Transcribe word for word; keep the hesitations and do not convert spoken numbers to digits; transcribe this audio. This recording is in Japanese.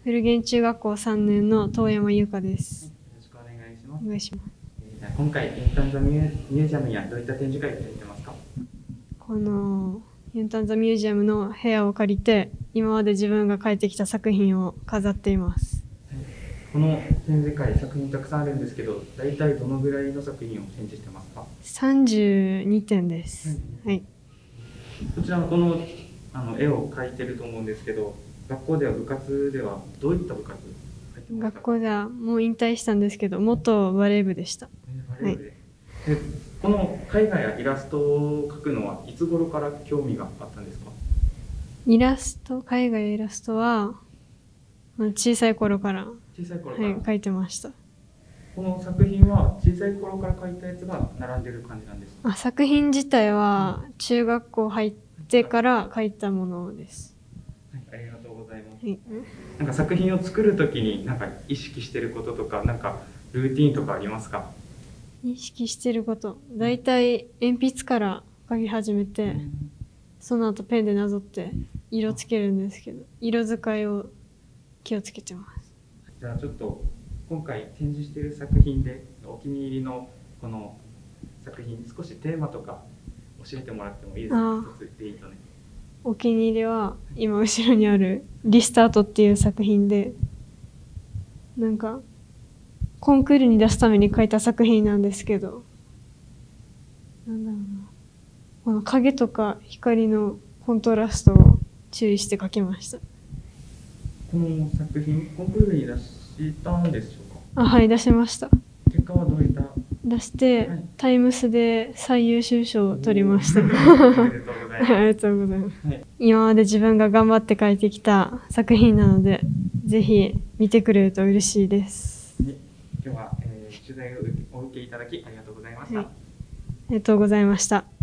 古源中学校さんねんの遠山優香です。 よろしくお願いします。 お願いします。 えー、今回、インターンザミュージアムにはどういった展示会をやってますか？ このユンタンザミュージアムの部屋を借りて、今まで自分が描いてきた作品を飾っています。 この展示会、作品たくさんあるんですけど、大体どのぐらいの作品を展示してますか？ さんじゅうにてんです。はい。 こちらのこのあの絵を描いてると思うんですけど、学校では部活ではどういった部活？ 学校ではもう引退したんですけど、元バレー部でした。 バレー部で。はい、でこの絵画やイラストを描くのはいつ頃から興味があったんですか？ イラスト、絵画やイラストは小さい頃から小さい頃から、 はい、描いてました。 この作品は小さい頃から描いたやつが並んでる感じなんですか？ あ、作品自体は中学校入ってから描いたものです。 はい、ありがとうございます。 はい、 なんか作品を作るときになんか意識してることとか、なんかルーティーンとかありますか？ 意識してること、だいたい鉛筆から描き始めて、その後ペンでなぞって色つけるんですけど、色使いを気をつけてます。 じゃあちょっと今回展示している作品でお気に入りのこの作品、少しテーマとか教えてもらってもいいですか？一つでいいとね。 お気に入りは今後ろにあるリスタートっていう作品で、なんかコンクールに出すために描いた作品なんですけど、なんだろうな、この影とか光のコントラストを注意して描きました。 この作品コンクールに出したんでしょうか？ あ、はい、出しました。 結果はどういった？ 出して、はい、タイムスで最優秀賞を取りました。ありがとうございます。 ありがとうございます。はい、今まで自分が頑張って描いてきた作品なので、ぜひ見てくれると嬉しいです。 はい、今日は、えー、取材をお受けいただきありがとうございました。はい、 ありがとうございました。